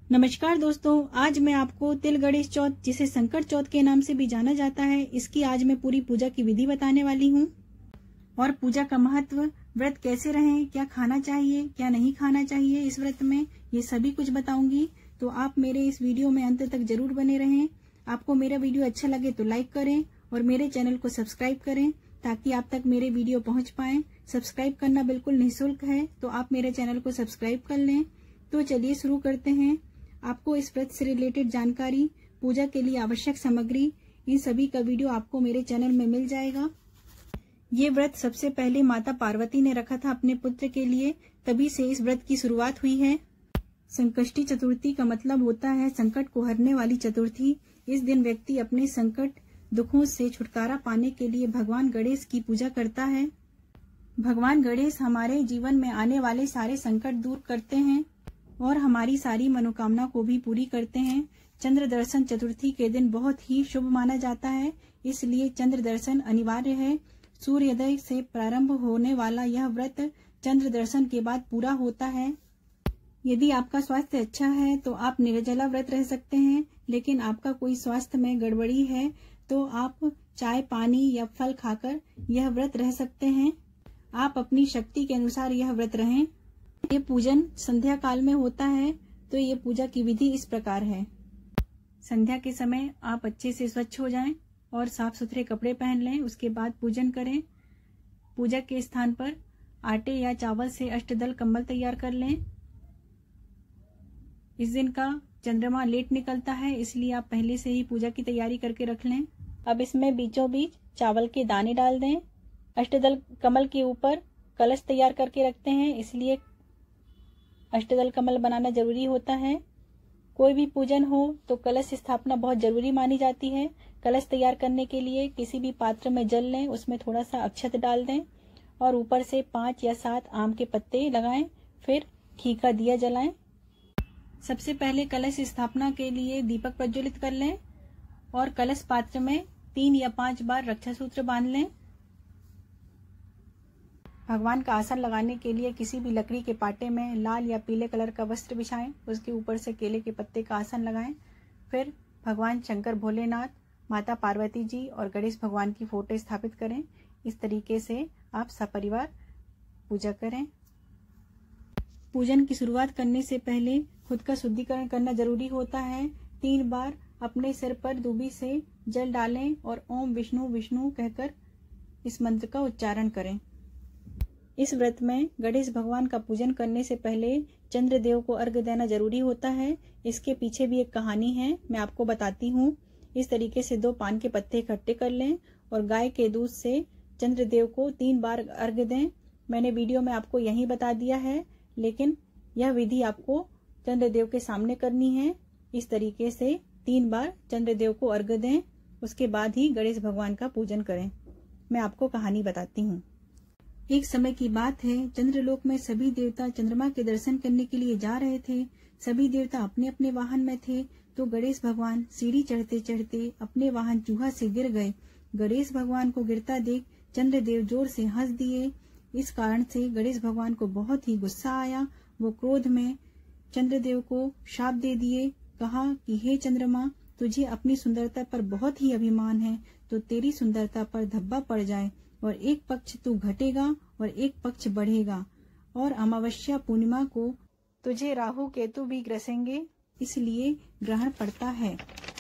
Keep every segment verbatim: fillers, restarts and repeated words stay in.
नमस्कार दोस्तों, आज मैं आपको तिल गणेश चौथ, जिसे संकट चौथ के नाम से भी जाना जाता है, इसकी आज मैं पूरी पूजा की विधि बताने वाली हूँ। और पूजा का महत्व, व्रत कैसे रहें, क्या खाना चाहिए क्या नहीं खाना चाहिए इस व्रत में, ये सभी कुछ बताऊंगी। तो आप मेरे इस वीडियो में अंत तक जरूर बने रहें। आपको मेरा वीडियो अच्छा लगे तो लाइक करें और मेरे चैनल को सब्सक्राइब करें ताकि आप तक मेरे वीडियो पहुंच पाए। सब्सक्राइब करना बिल्कुल निःशुल्क है, तो आप मेरे चैनल को सब्सक्राइब कर लें। तो चलिए शुरू करते हैं। आपको इस व्रत से रिलेटेड जानकारी, पूजा के लिए आवश्यक सामग्री, इन सभी का वीडियो आपको मेरे चैनल में मिल जाएगा। ये व्रत सबसे पहले माता पार्वती ने रखा था अपने पुत्र के लिए, तभी से इस व्रत की शुरुआत हुई है। संकष्टी चतुर्थी का मतलब होता है संकट को हरने वाली चतुर्थी। इस दिन व्यक्ति अपने संकट दुखों से छुटकारा पाने के लिए भगवान गणेश की पूजा करता है। भगवान गणेश हमारे जीवन में आने वाले सारे संकट दूर करते हैं और हमारी सारी मनोकामना को भी पूरी करते हैं। चंद्र दर्शन चतुर्थी के दिन बहुत ही शुभ माना जाता है, इसलिए चंद्र दर्शन अनिवार्य है। सूर्योदय से प्रारंभ होने वाला यह व्रत चंद्र दर्शन के बाद पूरा होता है। यदि आपका स्वास्थ्य अच्छा है तो आप निर्जला व्रत रह सकते हैं, लेकिन आपका कोई स्वास्थ्य में गड़बड़ी है तो आप चाय, पानी या फल खाकर यह व्रत रह सकते हैं। आप अपनी शक्ति के अनुसार यह व्रत रहें। ये पूजन संध्या काल में होता है, तो ये पूजा की विधि इस प्रकार है। संध्या के समय आप अच्छे से स्वच्छ हो जाएं और साफ सुथरे कपड़े पहन लें। उसके बाद पूजन करें। पूजा के स्थान पर आटे या चावल से अष्टदल कंबल तैयार कर लें। इस दिन का चंद्रमा लेट निकलता है, इसलिए आप पहले से ही पूजा की तैयारी करके रख लें। अब इसमें बीचों बीच चावल के दाने डाल दें। अष्टदल कमल के ऊपर कलश तैयार करके रखते हैं, इसलिए अष्टदल कमल बनाना जरूरी होता है। कोई भी पूजन हो तो कलश स्थापना बहुत जरूरी मानी जाती है। कलश तैयार करने के लिए किसी भी पात्र में जल लें, उसमें थोड़ा सा अक्षत डाल दें और ऊपर से पांच या सात आम के पत्ते लगाएं। फिर घी का दिया जलाएं। सबसे पहले कलश स्थापना के लिए दीपक प्रज्वलित कर लें और कलश पात्र में तीन या पांच बार रक्षा सूत्र बांध लें। भगवान का आसन लगाने के लिए किसी भी लकड़ी के पाटे में लाल या पीले कलर का वस्त्र बिछाएं, उसके ऊपर से केले के पत्ते का आसन लगाएं। फिर भगवान शंकर भोलेनाथ, माता पार्वती जी और गणेश भगवान की फोटो स्थापित करें। इस तरीके से आप सपरिवार पूजा करें। पूजन की शुरुआत करने से पहले खुद का शुद्धिकरण करना जरूरी होता है। तीन बार अपने सिर पर दूबी से जल डालें और ओम विष्णु विष्णु कहकर इस मंत्र का उच्चारण करें। इस व्रत में गणेश भगवान का पूजन करने से पहले चंद्रदेव को अर्घ्य देना जरूरी होता है। इसके पीछे भी एक कहानी है, मैं आपको बताती हूँ। इस तरीके से दो पान के पत्ते इकट्ठे कर लें और गाय के दूध से चंद्रदेव को तीन बार अर्घ्य दें। मैंने वीडियो में आपको यही बता दिया है, लेकिन यह विधि आपको चंद्रदेव के सामने करनी है। इस तरीके से तीन बार चंद्रदेव को अर्घ्य दें, उसके बाद ही गणेश भगवान का पूजन करें। मैं आपको कहानी बताती हूँ। एक समय की बात है, चंद्रलोक में सभी देवता चंद्रमा के दर्शन करने के लिए जा रहे थे। सभी देवता अपने अपने वाहन में थे, तो गणेश भगवान सीढ़ी चढ़ते चढ़ते अपने वाहन चूहा से गिर गए। गणेश भगवान को गिरता देख चंद्रदेव जोर से हंस दिए। इस कारण से गणेश भगवान को बहुत ही गुस्सा आया। वो क्रोध में चंद्रदेव को शाप दे दिए। कहा कि हे चंद्रमा, तुझे अपनी सुंदरता पर बहुत ही अभिमान है, तो तेरी सुंदरता पर धब्बा पड़ जाए और एक पक्ष तू घटेगा और एक पक्ष बढ़ेगा, और अमावस्या पूर्णिमा को तुझे राहु केतु भी ग्रसेंगे, इसलिए ग्रहण पड़ता है।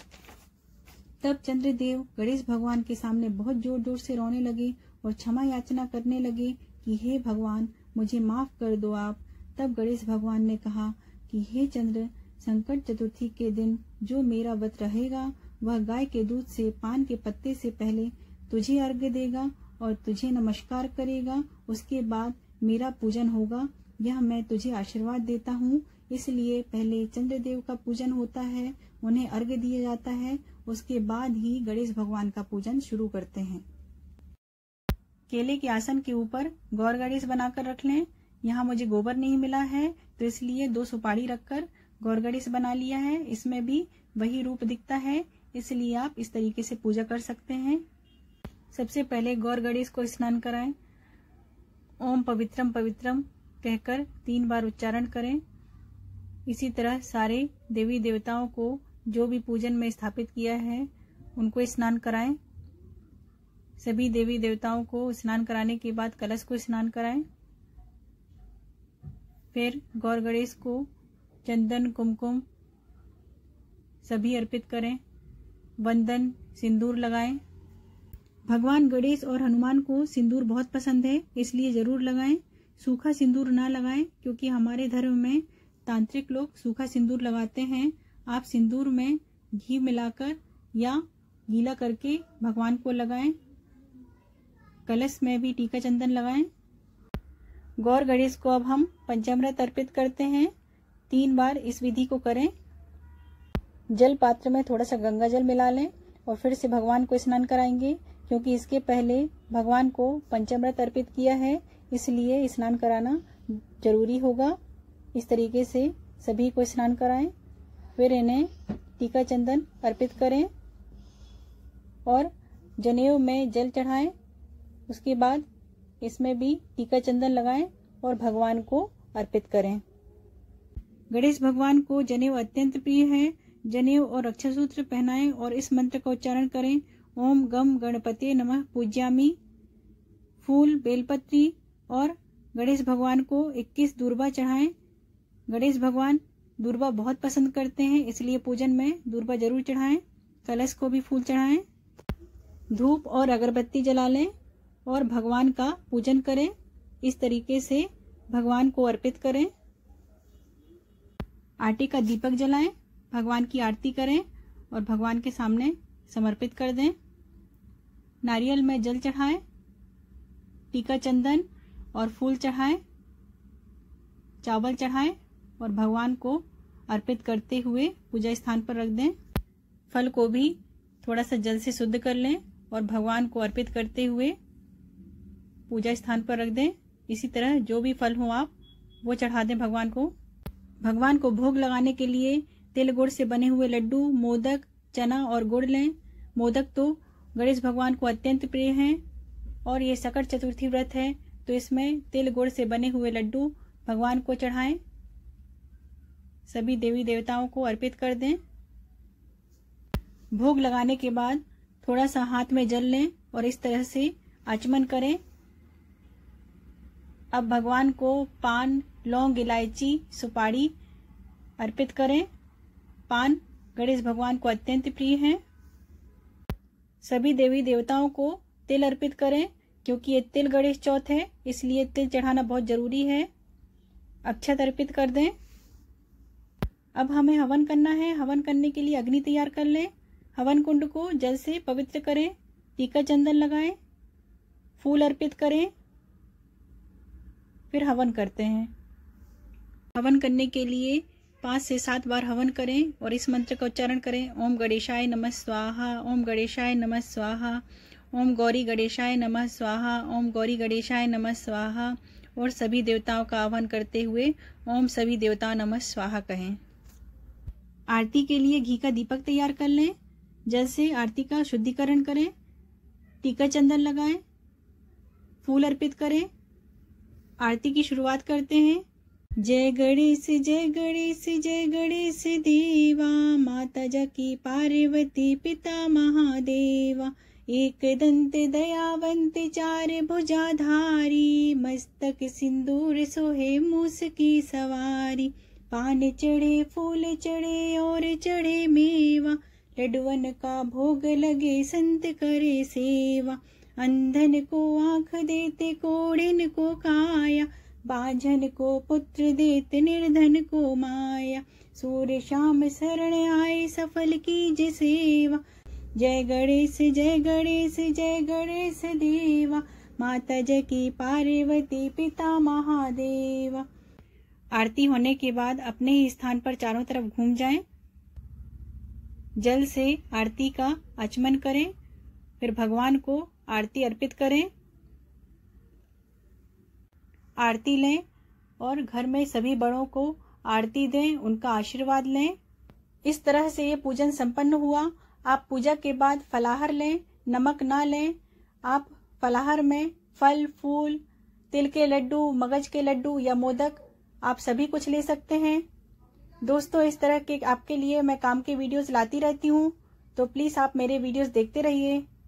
तब चंद्रदेव गणेश भगवान के सामने बहुत जोर जोर से रोने लगे और क्षमा याचना करने लगे कि हे भगवान, मुझे माफ कर दो आप। तब गणेश भगवान ने कहा कि हे चंद्र, संकट चतुर्थी के दिन जो मेरा व्रत रहेगा वह गाय के दूध से पान के पत्ते से पहले तुझे अर्घ्य देगा और तुझे नमस्कार करेगा। उसके बाद मेरा पूजन होगा। यह मैं तुझे आशीर्वाद देता हूँ। इसलिए पहले चंद्रदेव का पूजन होता है, उन्हें अर्घ्य दिया जाता है, उसके बाद ही गणेश भगवान का पूजन शुरू करते हैं। केले के आसन के ऊपर गौर गणेश बनाकर रख लें। यहाँ मुझे गोबर नहीं मिला है, तो इसलिए दो सुपारी रखकर गौर गणेश बना लिया है। इसमें भी वही रूप दिखता है, इसलिए आप इस तरीके से पूजा कर सकते हैं। सबसे पहले गौर गणेश को स्नान कराएं। ओम पवित्रम पवित्रम कहकर तीन बार उच्चारण करें। इसी तरह सारे देवी देवताओं को जो भी पूजन में स्थापित किया है उनको स्नान कराएं। सभी देवी देवताओं को स्नान कराने के बाद कलश को स्नान कराएं। फिर गौर गणेश को चंदन कुमकुम सभी अर्पित करें। वंदन सिंदूर लगाएं। भगवान गणेश और हनुमान को सिंदूर बहुत पसंद है, इसलिए जरूर लगाएं। सूखा सिंदूर ना लगाएं, क्योंकि हमारे धर्म में तांत्रिक लोग सूखा सिंदूर लगाते हैं। आप सिंदूर में घी मिलाकर या गीला करके भगवान को लगाएं। कलश में भी टीका चंदन लगाएं। गौर गणेश को अब हम पंचामृत अर्पित करते हैं। तीन बार इस विधि को करें। जल पात्र में थोड़ा सा गंगा जल मिला लें और फिर से भगवान को स्नान कराएंगे, क्योंकि इसके पहले भगवान को पंचामृत अर्पित किया है, इसलिए स्नान कराना जरूरी होगा। इस तरीके से सभी को स्नान कराएं। फिर इन्हें टीका चंदन अर्पित करें और जनेऊ में जल चढ़ाएं। उसके बाद इसमें भी टीका चंदन लगाएं और भगवान को अर्पित करें। गणेश भगवान को जनेऊ अत्यंत प्रिय है। जनेऊ और अक्षसूत्र पहनाएं और इस मंत्र का उच्चारण करें। ओम गम गणपते नमः पूज्यामि। फूल बेलपत्री और गणेश भगवान को इक्कीस दूर्वा चढ़ाएं। गणेश भगवान दूर्वा बहुत पसंद करते हैं, इसलिए पूजन में दूर्वा जरूर चढ़ाएं। कलश को भी फूल चढ़ाएं। धूप और अगरबत्ती जला लें और भगवान का पूजन करें। इस तरीके से भगवान को अर्पित करें। आटे का दीपक जलाएं, भगवान की आरती करें और भगवान के सामने समर्पित कर दें। नारियल में जल चढ़ाएं, टीका चंदन और फूल चढ़ाएं, चावल चढ़ाएं और भगवान को अर्पित करते हुए पूजा स्थान पर रख दें। फल को भी थोड़ा सा जल से शुद्ध कर लें और भगवान को अर्पित करते हुए पूजा स्थान पर रख दें। इसी तरह जो भी फल हो आप वो चढ़ा दें भगवान को। भगवान को भोग लगाने के लिए तिल गुड़ से बने हुए लड्डू, मोदक, चना और गुड़ लें। मोदक तो गणेश भगवान को अत्यंत प्रिय हैं और ये सकट चतुर्थी व्रत है, तो इसमें तिल गुड़ से बने हुए लड्डू भगवान को चढ़ाएं। सभी देवी देवताओं को अर्पित कर दें। भोग लगाने के बाद थोड़ा सा हाथ में जल लें और इस तरह से आचमन करें। अब भगवान को पान, लौंग, इलायची, सुपारी अर्पित करें। पान गणेश भगवान को अत्यंत प्रिय है। सभी देवी देवताओं को तिल अर्पित करें, क्योंकि ये तिल गणेश चौथ है, इसलिए तिल चढ़ाना बहुत जरूरी है। अक्षत अर्पित कर दें। अब हमें हवन करना है। हवन करने के लिए अग्नि तैयार कर लें। हवन कुंड को जल से पवित्र करें। टीका चंदन लगाएं, फूल अर्पित करें, फिर हवन करते हैं। हवन करने के लिए पाँच से सात बार हवन करें और इस मंत्र का उच्चारण करें। ओम गणेशाय नमः स्वाहा, ओम गणेशाय नमः स्वाहा, ओम गौरी गणेशाय नमः स्वाहा, ओम गौरी गणेशाय नमः स्वाहा। और सभी देवताओं का आह्वान करते हुए ओम सभी देवताओं नमः स्वाहा कहें। आरती के लिए घी का दीपक तैयार कर लें। जल से आरती का शुद्धिकरण करें। टीका चंदन लगाएं, फूल अर्पित करें। आरती की शुरुआत करते हैं। जय गणेश जय गणेश जय गणेश देवा, माता जाकी पार्वती पिता महादेवा। एक दंत दयावंत चार भुजाधारी, मस्तक सिंदूर सोहे मूस की सवारी। पान चढ़े फूल चढ़े और चढ़े मेवा, लड्डुअन का भोग लगे संत करे सेवा। अंधन को आंख देते कोढ़िन को काया, बाझन को पुत्र देते निर्धन को माया। सूर्य शाम शरण आए सफल कीजिए सेवा। जय गणेश जय गणेश जय गणेश देवा, माता जाकी पार्वती पिता महादेवा। आरती होने के बाद अपने ही स्थान पर चारों तरफ घूम जाएं। जल से आरती का आचमन करें, फिर भगवान को आरती अर्पित करें। आरती लें और घर में सभी बड़ों को आरती दें, उनका आशीर्वाद लें। इस तरह से ये पूजन संपन्न हुआ। आप पूजा के बाद फलाहार लें, नमक ना लें। आप फलाहार में फल, फूल, तिल के लड्डू, मगज के लड्डू या मोदक आप सभी कुछ ले सकते हैं। दोस्तों इस तरह के आपके लिए मैं काम के वीडियोस लाती रहती हूँ, तो प्लीज़ आप मेरे वीडियोस देखते रहिए।